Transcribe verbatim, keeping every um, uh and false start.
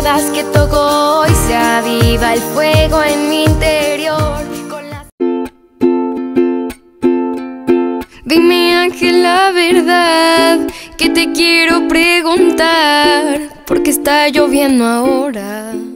recuerdas que toco hoy se aviva el fuego en mi interior con las... Dime, Ángel, la verdad que te quiero preguntar, ¿por qué está lloviendo ahora?